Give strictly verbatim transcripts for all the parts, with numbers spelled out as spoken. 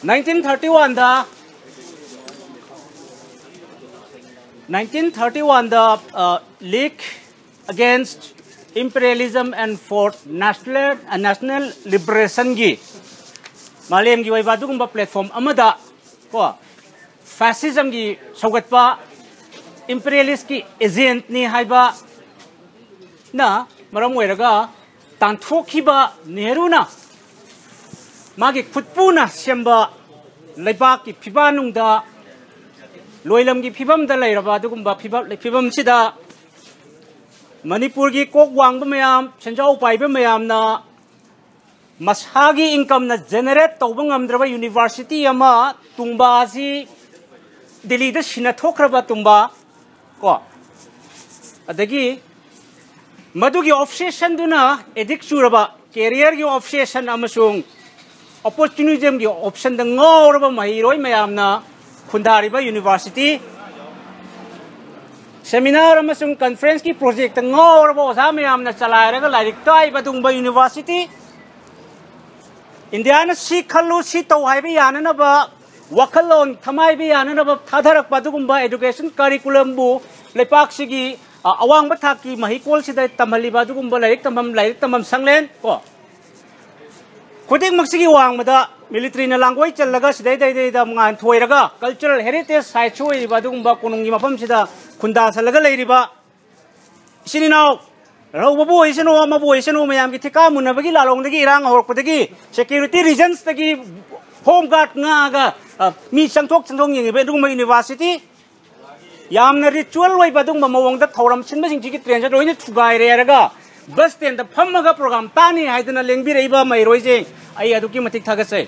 nineteen thirty-one da nineteen thirty-one da uh, League Against Imperialism and for National uh, National Liberation gi malem gi wai ba dugumba platform amada ko fascism gi sogatpa imperialist ki agent ni haiba na maram oiraga tanthokhiba Nehru na magi khutpuna semba leibak ki phibanung da loilam gi phibam da leiraba dugumba phibam phibam sida Manipur gi kok wangba mayam senjau paiba mayam na masagi income na generate tawba ngamdraba university ama tungba si Delhi da sinathokraba tungba ko adagi madugi obsession duna addict churaba career gi obsession amasung opportunism gi option da ngoraba mahiroi mayam na khundariba university Seminar amasung conference ki project ngor bo sa mayam na chalairaga lairik tai badungba university India na si khallu si to haibe yana na ba wakalon thamai be yana na ba thadharak badugumba education curriculum bu lepak sigi awang ba thaki mahikol sida tamhali badugumba lairik tamam lairik tamam sanglen ko khuding maksigi wang mada military na language challaga sidai dai dai da ngan thoiraga cultural heritage site choi badugumba konungi mafam sida khunda salaga leiriba sininaw raw boy sino ma boy sino mayam ki thika munabagi lalong dagi irang horpodagi security reasons dagi home guard nga ga mi sangthok sangthong yeng be dugma university yamna ritual wai badung ma mawong da thoram sinba sing ji train ja roine thugai re raga bus stand da phammaga program tani haidana lengbi reiba mai roije ai aduki matik thagasai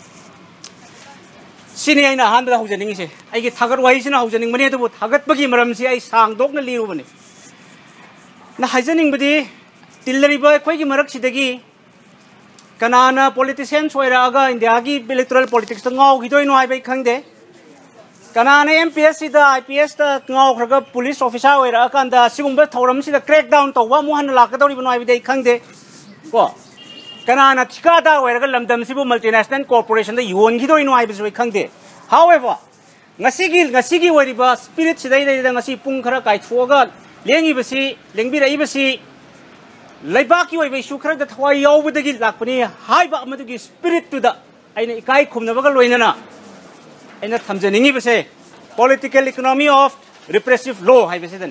Sini ay na handa haujaning ise ay ki thagat wai sina haujaning mani to thagat bagi maram si ay sangdok na liru bani na haujaning badi tillari ba koi ki marak sidagi kanana politician soira aga India gi electoral politics to ngau gi doi no ai bai khangde kanana M P S C da I P S da ngau khraga police officer oira kan da sigumba thoram sida crack down to wa mu han la ka dori banoi bai khangde ko Kanana Chikada where Lamdam Sibu multinational corporation the Yuan Gido in Ibis Kangde. However, Nasigi Nasigi Wariba spirit today than Nasi Punkara Kai Foga, Lengi Basi, Lengbira Ibasi, Laibaki Wave Shukra that Hawaii over the Gil Lakpani, high Bamatuki spirit to the Kai Kumnavaga Loinana. And that comes an Ingibase, political economy of repressive law, I visit.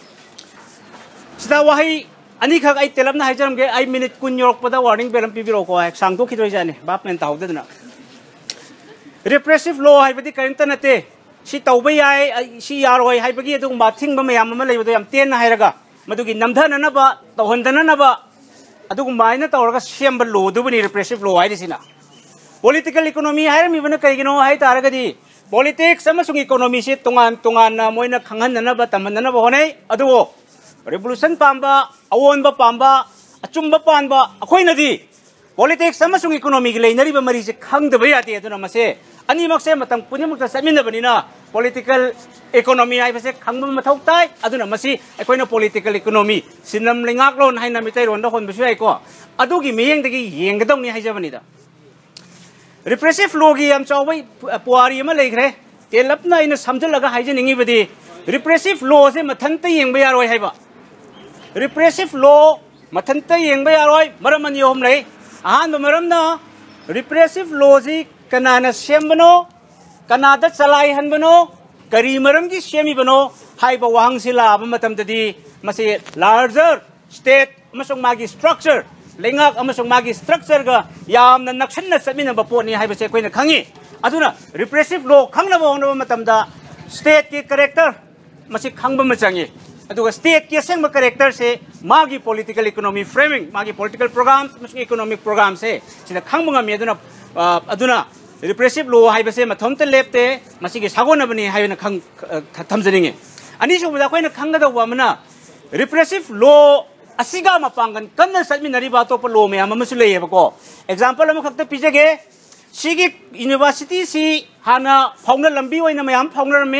Stawahi. Ani khak ai telam na hajaram ge ai minute kun york pada warning belam pibiro ko ek sang do khidoi jane bap men taw de na repressive law hai badi kain tanate si tawbai ai si yaroi hai bagi adu ma thing ba mayam ma leibo yam ten na hairaga madugi namdhana na ba tawhandana na ba adu mai na tawraga sembal law du bani repressive law hai disina political economy hai mi bana kai gino hai taraga di politics amasung economy se tungan tungan na moina khanghan na ba tamhan na ba honai adu Revolution pamba, awon ba pamba, achum ba panba, akoy na di. Politics sama sung economic lay nari ba mari se khang de bayati ito na mase. Ani makse matang punya magta samin na banina political economy ay base khang ba mathaw tay ado na masi akoy na political economy sinam lingak lon hay na mitay ron da kon bisu ay ko. Ado gi miyeng dagi yeng gadong ni hay jabanida. Repressive law gi am chawai puari ma lay kre. Elap na ina samjal laga hay janingi badi. Repressive law se mathanta yeng ba yaroy hay ba. Repressive law mathanta yeng ba yaroy maram an yom lay ahan ba maram na repressive law ji kanana sembano kanada chalai han bano kari maram gi semi bano hai ba wang sila ba matam tadi masi larger state amasung magi structure lengak amasung magi structure ga yam na naksan na samin ba po ni hai ba se koi na khangi aduna repressive law khangna ba ono matam da state ki character masi khangba ma changi aduga state ki aseng character se magi political economy framing magi political programs masi economic programs se sina khangba mi aduna aduna repressive law hai ba se mathom te lepte masi gi sagona bani hai na khang thamjaninge ani su ba koi na khangga da wa mana repressive law asiga mapangan kanna satminari ba to pa law me ama masu leye ba ko example am khakta pijege sigi university si hana phongna lambi oina mayam phongna me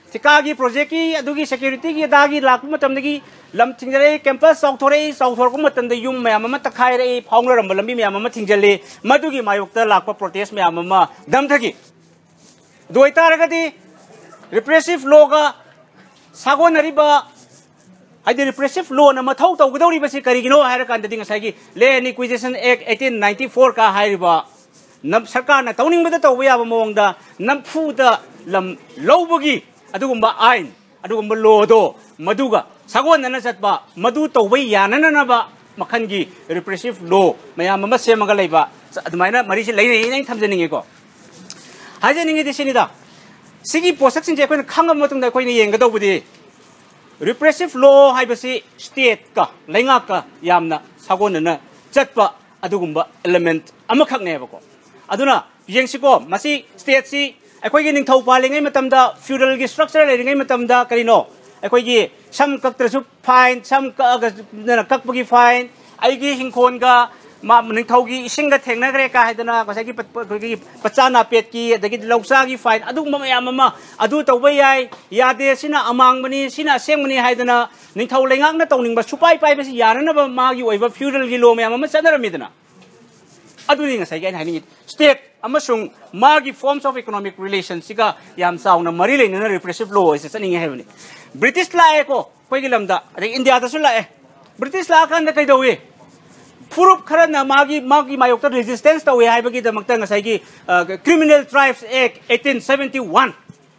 ठिका की project की अदुगी security की दागी लाख मतमदगी लम थिंगरे campus चौथोरे चौथोर को मतंद युम मैम अमा तखायरे फाउंगरम लंबी मैम अमा थिंगजले मदुगी मायोक्ता लाख प्रोटेस्ट मैम अमा दमथगी दोइतारगदी रिप्रेसिव लॉ का सागोनरिबा हाइदे रिप्रेसिव लॉ न मथौ तौगदौरिबसि करिगिनो हायरकांददि ngसागी land acquisition act eighteen ninety-four का हायरिबा नम सरकार न तौनिंगबदा तौबा याबा मोंगदा नमफुदा लम लौबगी अदुगुंबा आइन अदुगुंबा लॉदो मदुगा सागोनना चतबा मदु तौबा यानननबा मखनगी रिप्रेसिव लॉ मयाम अमा सेमगा लैबा अदुमाइना मरिसि लैनै नै थमजनिंगेको हायजनिंगे दिसिनिदा सिगी पोसक्सिन जे कोइन खांगा मतुंदा कोइन येंगदौबदि रिप्रेसिव लॉ हाइबसी स्टेट का लैंगा का यामना सागोनना चतपा अदुगुंबा एलिमेंट अमखकनेबको अदुना येंगसिको मसी स्टेट सी अखोइगी निंगथौ पालिंगै मतमदा फ्यूडल की स्ट्रक्चर लेरिंगै मतमदा करिनो अखोइगी सम कक्त्रसु फाइन सम कगना कक्पगी फाइन आइगी हिंखोनगा मा निंगथौगी इसिंगा थेंगनगरे का हाइदना गसागी पचाना पेट की अदगी लौसागी फाइन अदुगुंबा मयाम अमा अदु तौबा याय यादे सिना अमांगबनी सिना सेंगबनी हाइदना निंगथौ लेंगांगना तौनिंगबा सुपाई पाइबसि याननबा मागी ओइबा फ्यूडल की लॉ मयाम अमा चनरमिदना अदुनि ngसाई गाइन हाइनिंग स्टेट अमसुंग मागी फॉर्म्स ऑफ इकोनॉमिक रिलेशन सिगा याम साउना मरी लेना रिप्रेसिव लॉ इसे चनिंग हैबनी ब्रिटिश लाए को कोइगी लमदा अदे इंडिया दसु लाए ब्रिटिश ला कान कैदौवे फुरुप खरना मागी मागी मायोक्ता रेजिस्टेंस तौवे हाइबगी दमक्ता ngसाई criminal tribes act eighteen seventy-one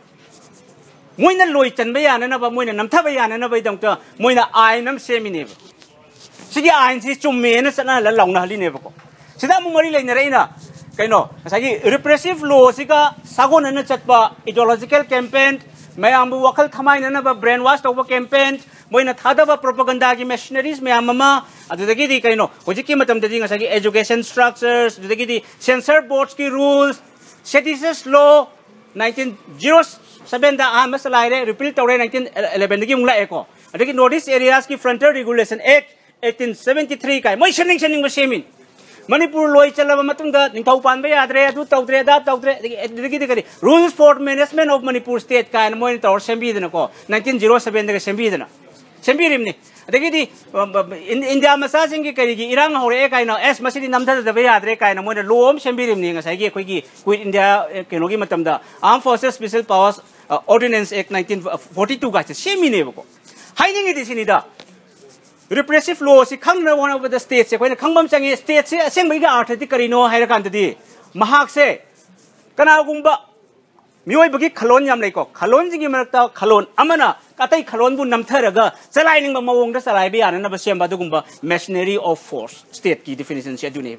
मोइना लोइ चनबा याननबा मोइना नमथबा याननबा दमक्ता मोइना आइनम सेमिनेब सिगी आइन सि चुम्मेना चना ल लाउना हलिनेबको सिदा मु मरी लेना रेना कइनो ngसाई रिप्रेसिव लॉ सिगा सागोनना चतपा इडियोलॉजिकल कैंपेन मैम वखल थमाइननबा ब्रेन वॉश तौबा कैंपेन मोइना थादबा प्रोपेगेंडा की मशीनरीज मैम अमा अदुदगी कइनो होजिकी मतमददी ngसाई एजुकेशन स्ट्रक्चर्स अदुदगी सेंसर बोर्ड्स की rules seditious law nineteen oh seven दा आ मसलाइरे रिपील तौरे nineteen eleven दगी मुला एको अदगी नॉर्थ ईस्ट एरियाज की frontier regulation act eighteen seventy-three का मोइ शनिंग शनिंग सेमिन मणिपुर लोई चलब मतुंगा निंगथौ पानबा यादरे अदु तौद्रे दा तौद्रे अदगी करी rules for management of Manipur state का मोइ तौर सेंबीदनको nineteen oh seven दगे सेंबीदना सेंबीरिमनी अदगी इंडिया मसासिंग की करीगी इरांग होरे काइनो एस मसिदी नमथदबा यादरे काइनो मोइ लोम सेंबीरिमनी ngसाई अखोइगी क्विट इंडिया केनोगी मतमदा arm forces special powers ordinance act nineteen forty-two का सेमिनेबको हाइनिंग दिसिनिदा रिप्रेसिव लॉ से खंगना वन ऑफ द स्टेट से कोई खंगबम चंगे स्टेट से असेंबली का अर्थ करीनो हाइरकांददी महाक से कनागुंबा मियोइबगी खलोन याम लेको खलोन जिगी मरक्ता खलोन अमना कतई खलोन बु नमथरगा चलाइनिंग मवोंग द चलाइबे यानना बसेम बादुगुंबा मशीनरी ऑफ फोर्स स्टेट की डेफिनेशन से दुने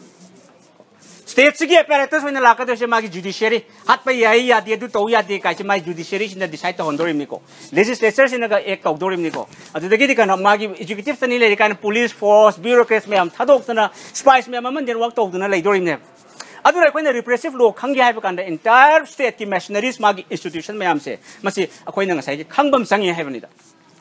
स्टेट से अपैरेटस होइना लाकदसे मागी जुडिशियरी हातपा याई यादे दु तौ यादे काइसे मागी जुडिशियरी सिना डिसाइड तहनदोरिमनिको लेजिस्लेचर सिनागा एक तौदोरिमनिको अदुदगी कना मागी एग्जीक्यूटिव तनी लेरि कान पुलिस फोर्स ब्यूरोक्रेट्स मैम थादोक्तना स्पाइस मैम मन वर्क तौदना लेदोरिमने अदुरा अखोइना रिप्रेसिव लॉ खंगे हाइबा कांदा एंटायर स्टेट की मशीनरीज मागी इंस्टीट्यूशन मैम से मसी अखोइना ngसाई खंगबम संगे हाइबनिदा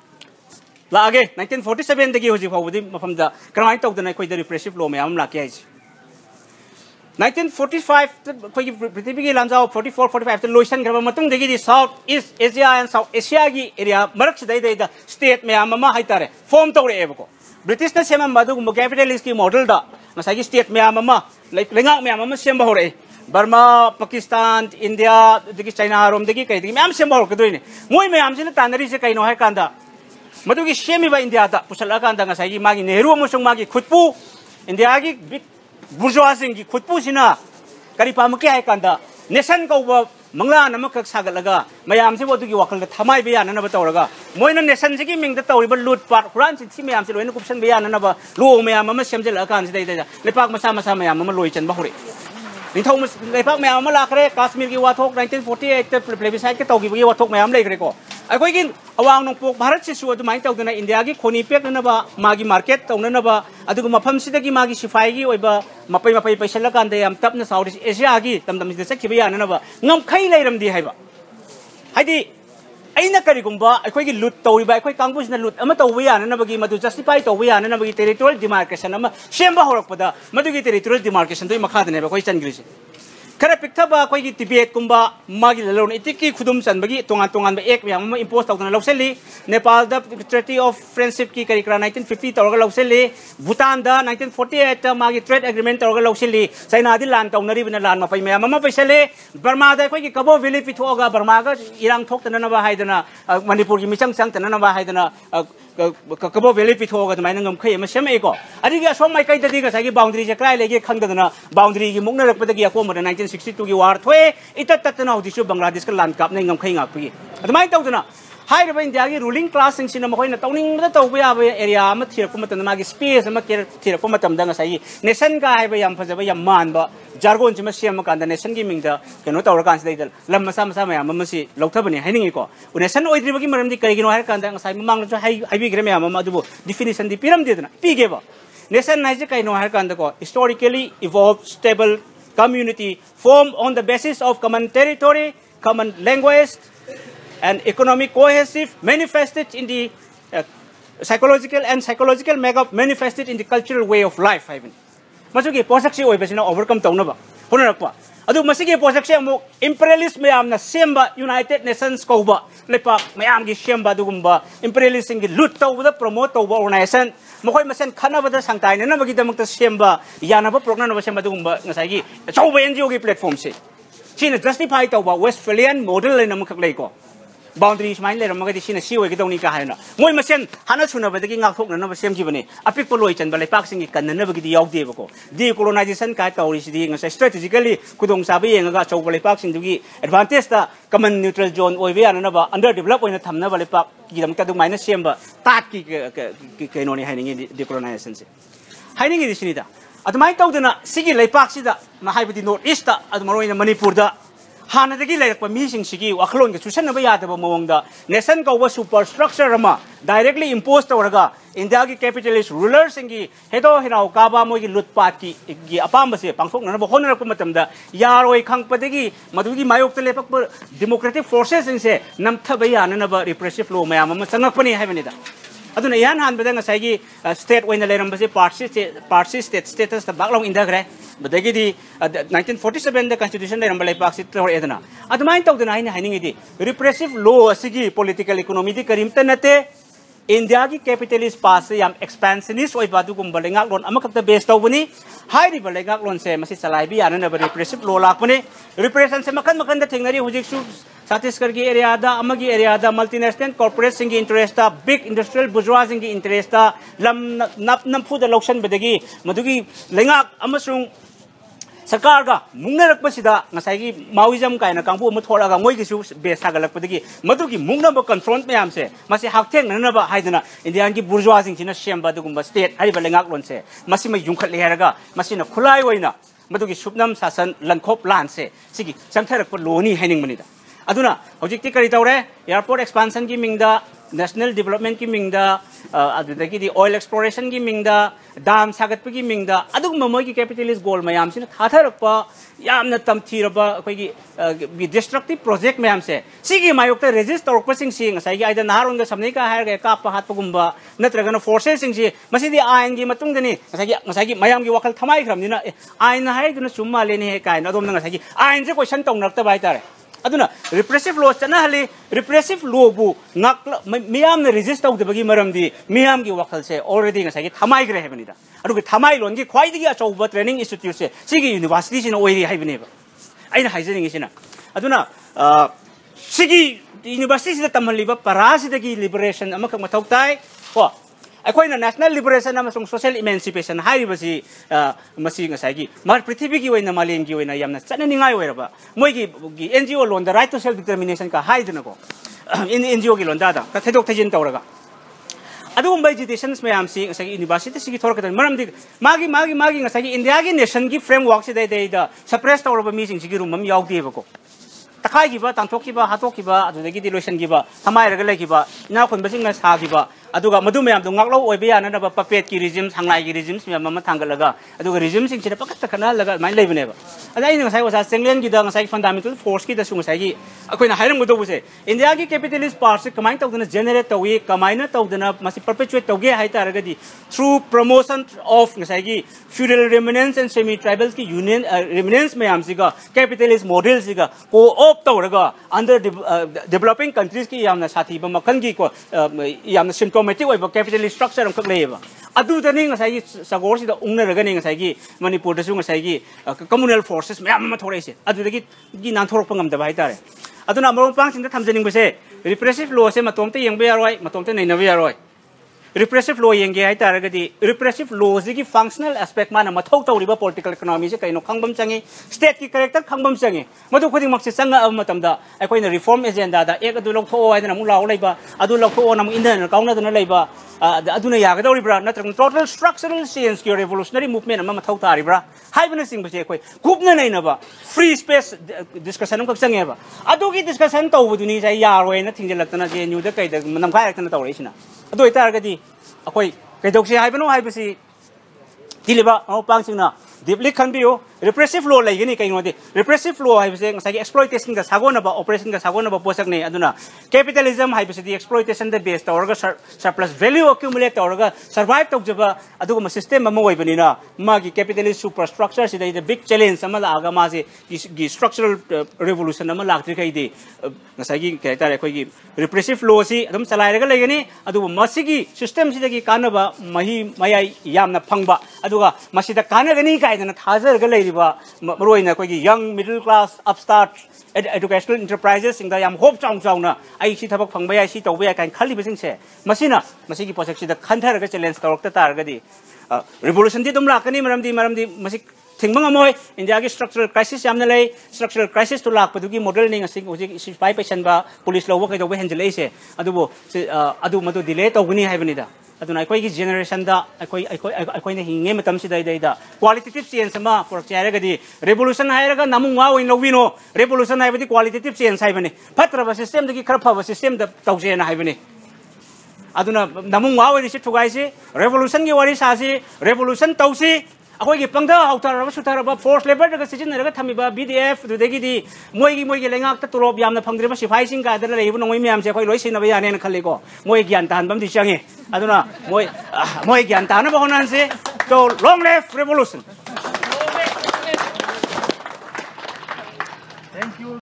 लागे nineteen forty-seven दगी होजि फावबदि मफमदा क्रमाइ तौदना अखोइदा रिप्रेसिव लॉ मैम लाके हाइसि nineteen forty-five कोई पृथ्वी की लांजाओ forty-four forty-five तो लोइसन करबा मतुंग देगी south east Asia and south Asia की एरिया मरक सिदै दै द स्टेट में आमा हाइतारे फॉर्म तौरे एबको ब्रिटिश ने सेम मदुगुम कैपिटलिस्ट की मॉडल दा ngसाई स्टेट में आमा लेंगा में आमा सेम होरे बर्मा पाकिस्तान इंडिया दगी चाइना रोम दगी कई दगी मैम सेम होर कदोइने मोय मैम सिन तानरी से कइनो है कांदा मदुगी सेमिबा इंडिया दा पुसला कांदा ngसाई मागी नेहरू अमसुंग मागी खुदपु इंडिया की बुर्जुआसिंग की खुदपुसिना करी पामके है कांदा नेशन कौबा मंगला नमक सागलगा मयाम से बोदुगी वखल थमाइ बे याननबा तौरगा मोइना नेशन से की मिंग द तौरिबा लूट पाट खुरान सिथि मयाम से लोइन कुपसन बे याननबा लो मयाम अमा सेमजल अकान से दै दै लेपाक मसा मसा मयाम अमा लोइ चनबा होरे निथौ लेपाक मयाम अमा लाखरे कश्मीर की वाथोक nineteen forty-eight ते प्लेबिसाइट के तौगी बगी वाथोक मयाम लेखरे को अखोइ की अवांग नोंपोक भारत से सु अदुमाइ तौदना इंडिया की खोनी पेकनबा मागी मार्केट तौननबा अदुगु मफम सिदगी मागी सिफाई की ओइबा मपै मपै पैसला कांदे याम तपना साउथ एशिया की तमतम से सखिबा याननबा ngमखै लेरमदी हाइबा हाइदी अइना करिगुंबा अखोइ की लूट तौइबा अखोइ कांगबुसना लूट अमा तौबा याननबगी मदु जस्टिफाई तौबा याननबगी टेरिटोरियल डिमार्केशन अमा सेमबा होरकपदा मदुगी टेरिटोरियल डिमार्केशन दोइ मखादनेबा अखोइ चनग्रिसे खरे पिक्थबा कोई तिबेट कुंबा मागी ललोन इतिकी खुदुम चनबगी तोंगान तोंगान एक म्याम इम्पोज तौदना लौसेली Nepal the treaty of friendship की करिकरा नाइनटीन फिफ्टी तौरगा लौसेली Bhutan the nineteen forty eight मागी ट्रेड एग्रीमेंट तौरगा लौसेली चाइना दि लान तौनरी बिना लान मपै म्याम अमा पैसले बर्मा द कोई कबो वैली पिथोगा बर्मा गा इरांग थोक्तननबा हाइदना मणिपुर की मिचंग चंगतननबा हाइदना कबो वैली पिथोगा तमाइना ngam khै ma semeko adigi asom mai kai dadi ga sagi boundary je krai lege khangdana boundary gi mukna rak padagi ako ma nineteen sixty-two gi war thwe ita tatna hodi su bangladesh ka land kap nei ngam khै ngak pi admai tawdana hai raba india gi ruling class sing sina ma khoina tawning da tawba ya ba area ma thira ko matan ma gi space ma ker thira ko matam da nga sai nation ka hai ba yam phajaba yam man ba jargon jima siam ka da nation gi ming da keno tawra kan sai dal lam masa masa ma yam ma si loktabani haining ko nation oidri ba gi maram di kai gi no har kan da nga sai mamang jo hai hai bi grem yam ma du definition di piram de na pi ge ba nation nai je kai no har kan da ko historically evolved stable community formed on the basis of common territory common language and economic cohesive manifested in the uh, psychological and psychological makeup manifested in the cultural way of life I mean masugi posaksi oi basina overcome tawnaba honarakpa adu masigi posaksi amu imperialist mayam na semba united nations ko ba lepa mayam gi semba dugumba imperialist gi loot tawda promote tawba organization mokoi masen khana bada sangtai na bagi damak ta semba yana ba program na semba dugumba ngasai gi chauba N G O gi platform se china justify tawba westphalian model le namak lei ko boundaries main le ramagadi sina siwe gidoni ka haina moi masen hana chuna badagi ngak thok na ba sem gi bani apik poloi chan ba lepak sing gi kan na bagi di yaw de bako decolonization ka tawri si di ngasa strategically kudong sabi yenga ga chau ba lepak sing dugi advantage ta common neutral zone oi we na ba under develop oina thamna ba lepak gi dam ta du maina sem ba tat ki ki no ni haining decolonization se haining gi sini da admai tawdana sigi lepak si da ma haibadi north east ta admaroi na manipur da हाना दगी लेरप मीसिंग सिगी वाखलोन के सुसन नबा यादब मोंगदा नेशन का सुपर स्ट्रक्चर रमा डायरेक्टली इम्पोज तौरगा इंडिया की कैपिटलिस्ट रूलर सिंगी हेदो हिराव काबा मोगी लुटपाट की की अपाम से पांगथोकनब होनरप मतमदा यारोय खंगपदगी मदुगी मायोक्त लेपक डेमोक्रेटिक फोर्सेस से नमथब याननब रिप्रेसिव लो मयाम म संगकपनि हाइबनिदा aduna yan han bada ngasai gi state oina leram base party party state status ta baklong indagre badagi di nineteen forty-seven the constitution leram balai pak sit tor edana adumai tawdana haini haining di repressive law asigi political economy di karimta nate india gi capitalist pass yam expansionist oi badu gum balengak lon amakta base tawbani hairi balengak lon se masi salai bi anana ba repressive law lakpane repression se makan makan da thengnari hujik su Chhattisgarh की area दा अमगी area दा multinational corporate सिंह की interest दा big industrial बुर्जुआ Singh की interest दा lump नप नफु दा लौशन बदगी मदुगी लेंगाक अमसुंग सरकार का मुंगनरक पसिदा ngसाई माओइज्म कायना कांबु म थोरागा मोइ गिसु बेस सागलक पदगी मदुगी मुंगनब कन्फ्रंट मैम से मसे हाक्थेंग ननबा हाइदना इंडियन की बुर्जुआ सिंह सिना सेमबा दुगुंबा स्टेट हाइबा लेंगाक लोन से मसी मै युंखत लेहरगा मसिना खुलाई ओइना मदुगी सुपनम शासन लनखोप लान से सिगी संथरक प लोनी हाइनिंग मनिदा aduna hojikti kari tawre airport expansion ki mingda national development ki mingda adudagi di oil exploration ki mingda dam sagat ki mingda adug mamoi ki capitalist goal mayam sin thatharakpa yamna tamthiraba koi gi destructive project mayam se sigi mayokta resist torokpa sing sing sai gi aida naharon ga samne ka hair ga ka pa hat pagumba natraga na forces sing si masidi ain gi matung dani sai gi sai gi mayam gi wakal thamai khramnina ain hai duna summa leni he kai na dom na sai gi ain je question tongnak ta bai tare aduna repressive law chana hali repressive law bu ngak miyam na resist tau debagi maram di miyam gi wakal se already nga sagi thamai gre hebani da adu gi thamai lon gi khwai digi achau ba training institute se sigi university sina oiri haibani ba aina haijering sina aduna sigi university sida tamali ba parasi dagi liberation amak mathau tai ko अखोइना national liberation अमसुंग social emancipation हाइबसी मसी ngसाई मार पृथ्वी की ओइना मालेम की ओइना यामना चननिंगाय ओइरबा मोइगी एनजीओ लोन the right to self determination का हाइदनको इन एनजीओ की लोन दादा का थेदोक थेजिन तौरगा अदुगुम एजुकेशन्स मैम सी ngसाई यूनिवर्सिटी सी की थोरकदन मरमदि मागी मागी मागी ngसाई इंडिया की नेशन की फ्रेमवर्क से दे दे द सप्रेस तौरबा मीसिंग सी की रूम मम यावदेबको तखाई की बा तांथोक की बा हाथोक की बा अदुदगी दिलोशन की बा थमाय रग ले की बा ना खुन बसिंग ना सा की बा aduga madu mayam do ngaklo oibe yana na puppet ki regime hanglai ki regime mayam ma thangalaga aduga regime sing sida pakat khana laga mai leibne ba ada ina sai wasa senglen gi da sai fundamental force ki da sung sai gi akoina hairam godo buse india gi capitalist part se kamai tawdana generate tawi kamaina tawdana masi perpetuate tawge hai taraga di through promotion of sai gi feudal remnants and semi tribal ki union uh, remnants mayam siga capitalist model siga co op tawraga under uh, developing countries ki yamna sathi ba makhan gi ko uh, yamna symptomatic oiba capitalist structure am khak leiba adu da ni ngasai gi sagor si da ungna raga ni ngasai gi manipur da su ngasai gi communal forces mayam ma thore se adu da gi gi nan thorok pangam da bai tare aduna among pang sin da thamjaning base repressive law se matom te yengbe yaroi matom te nei na yaroi repressive law yenge hai taraga di repressive law ji gi functional aspect mana mathau tawriba political economy se kaino khangbam changi state ki character khangbam changi madu khodi mak se changa am matamda aikoi na reform agenda da ek adu lok tho ai na mu law leiba adu lok tho na mu indian kauna da na leiba adu na yaga dawribra natrang total structural change ki revolutionary movement am mathau taribra haibna sing base aikoi kupna nei na ba free space discussion am kak changi ba adu gi discussion tawbu ni sai yaroi na thingjalakna je new da kai da namkhai rakna tawreisina adu itaragadi akoi kaidok se haibano haibasi diliba au pangsingna deeply khanbiyo repressive law laigini kaino de repressive law haibase ngasagi exploitation ga sagona ba operation ga sagona ba posak ne aduna capitalism haibase di exploitation the base tawrga surplus value accumulate tawrga survive tawjaba aduga system ma oibani na magi capitalist superstructure sida the big challenge amala aga ma se gi structural revolution ama laktri kai de ngasagi character akoi gi repressive law si adum chalairaga laigani aduga masigi system sida gi kanaba mahi mayai yamna phangba aduga masida kanagani kaidana thazarga riba maroina koi young middle class upstart educational enterprises sing da yam hope chang chang na ai si thabak phangba ya si tawba ya kan khali bising se masina masigi project si da khanthar ga challenge tawak ta tar ga di revolution di dum lakani maram di maram di masik thingmang amoy india gi structural crisis yamna lei structural crisis to lak padu gi model ning asing ojik spy person ba police law kai do ba handle se adu bo adu madu delay tawgni haibani da aduna akoi gi generation da akoi akoi akoi na hinge matam si dai dai da qualitative change ma por chaira ga di revolution haira ga namu wa win lowino revolution hai badi qualitative change hai bane phatra ba system da gi khar pha ba system da tawse na hai bane aduna namu wa win si thugai si revolution gi wari sa si revolution tawsi akoi gi pangda hautar ba sutar ba force labor da sijin na ga thami ba B D F du de gi di moi gi moi gi lengak ta tulob yam na phangdre ba sifai sing ka da le bu noi myam se akoi loi sin na ba ya ne na khali ko moi gyan tan bam di changi aduna moi moi gyan tan ba honan se to long live revolution. Thank you.